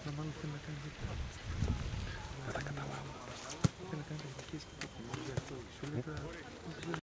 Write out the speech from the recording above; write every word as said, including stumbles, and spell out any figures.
μάλλον θέλει να κάνει δίκιο. Δεν τα καταλάβω. Θέλει να κάνει τεχνική σκηνή. Σου λέει